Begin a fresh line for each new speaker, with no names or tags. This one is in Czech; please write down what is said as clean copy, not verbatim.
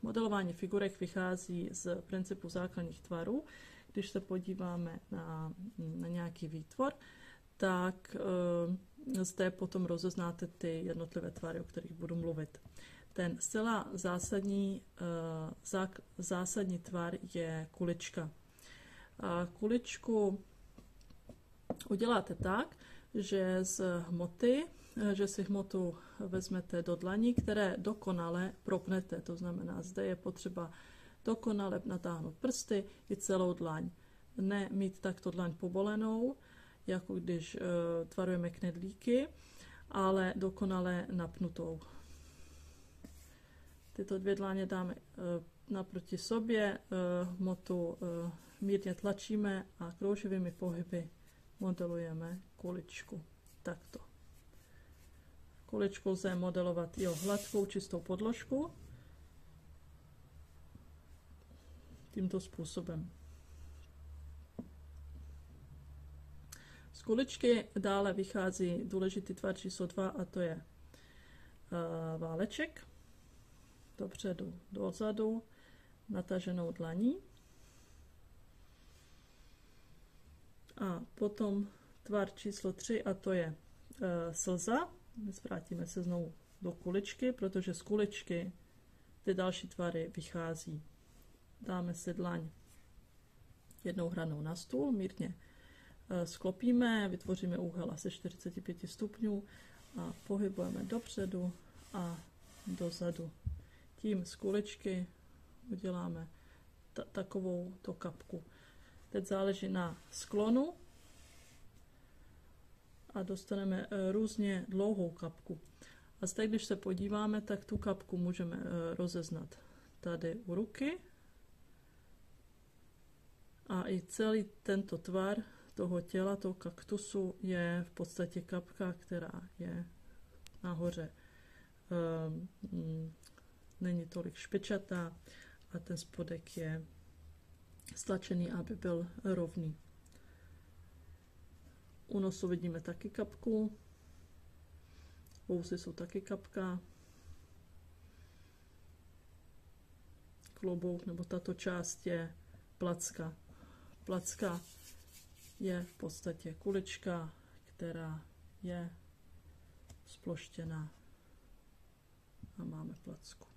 Modelování figurek vychází z principu základních tvarů. Když se podíváme na nějaký výtvor, tak zde potom rozeznáte ty jednotlivé tvary, o kterých budu mluvit. Ten zcela zásadní tvar je kulička. Kuličku uděláte tak, že si hmotu vezmete do dlaní, které dokonale propnete. To znamená, zde je potřeba dokonale natáhnout prsty i celou dlaň. Ne mít takto dlaň pobolenou, jako když tvarujeme knedlíky, ale dokonale napnutou. Tyto dvě dlaně dáme naproti sobě, hmotu mírně tlačíme a krouživými pohyby modelujeme kuličku. Takto. Kuličku lze modelovat i hladkou, čistou podložku. Tímto způsobem. Z kuličky dále vychází důležitý tvar číslo 2 a to je váleček. Dopředu, dozadu, nataženou dlaní. A potom tvar číslo 3 a to je slza. Vrátíme se znovu do kuličky, protože z kuličky ty další tvary vychází. Dáme si dlaň jednou hranou na stůl, mírně sklopíme, vytvoříme úhel asi 45 stupňů a pohybujeme dopředu a dozadu. Tím z kuličky uděláme takovou kapku. Teď záleží na sklonu a dostaneme různě dlouhou kapku. A zde, když se podíváme, tak tu kapku můžeme rozeznat tady u ruky. A i celý tento tvar toho těla, toho kaktusu, je v podstatě kapka, která je nahoře. Není tolik špičatá a ten spodek je stlačený, aby byl rovný. U nosu vidíme taky kapku, vousy jsou taky kapka, klobouk nebo tato část je placka. Placka je v podstatě kulička, která je sploštěná a máme placku.